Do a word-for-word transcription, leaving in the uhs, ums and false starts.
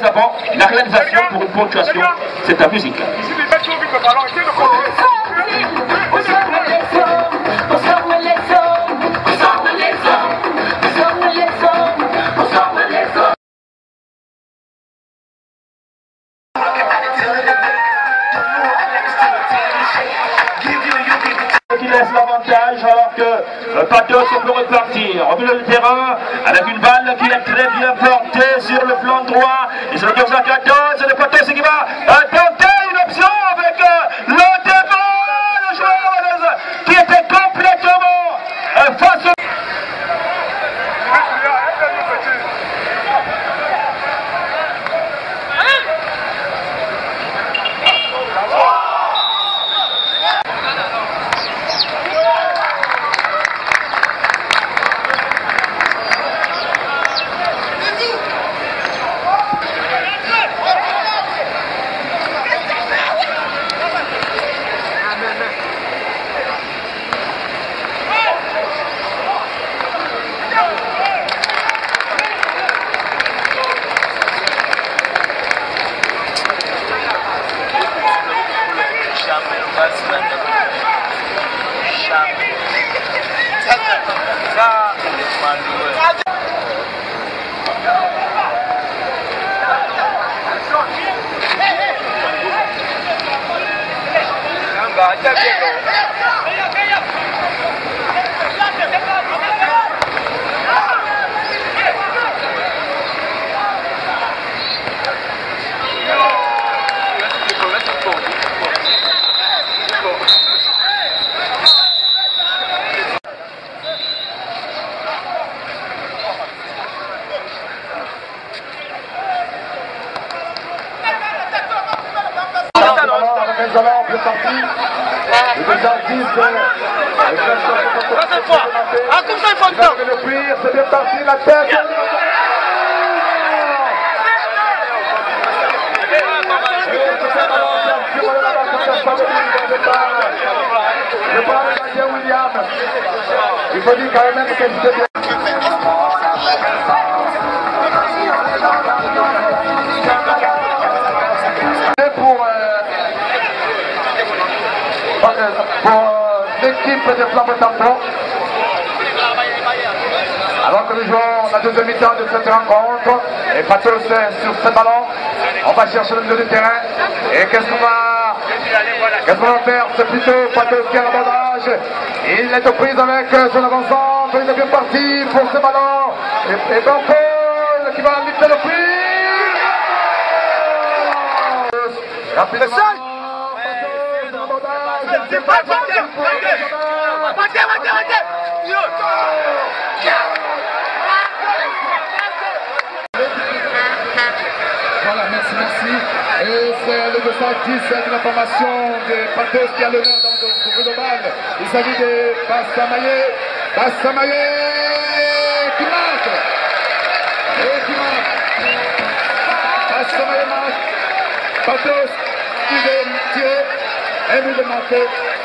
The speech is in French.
Avant, la réalisation pour une ponctuation, c'est ta musique. Qui laisse l'avantage alors que euh, Pathos on peut repartir au milieu du terrain avec une balle qui est très bien portée sur le flanc droit et c'est le quatorze quatorze et le Pathos qui va euh, tenter une option avec euh, le débat, le joueur qui était complètement euh, face au... Le cuir, c'est bien parti, la tête. Je parle de Daniel William. Il faut dire quand même que c'était bien. Pour, euh, pour euh, l'équipe de Flambeau Tampon. Alors que nous jouons la deuxième mi-temps de cette rencontre, et Pathos sur ce ballon, on va chercher le milieu du terrain, et qu'est-ce qu'on va, qu'est-ce qu'on va faire? C'est plutôt Pathos qui a l'abordage, il est aux prises avec son avant-centre, il est bien parti pour ce ballon, et, et Paul qui va limiter le prix. Rapidement, Pathos, l'abordage, c'est pas voilà, merci, merci. Et c'est le deux cent dix de la formation de Pathos qui a l'honneur dans le global. Il s'agit de Bassamagnne. Bassamagnne qui marque. Et qui marque. Bassamagnne marque. Pathos qui veut tirer. Et nous de marquer.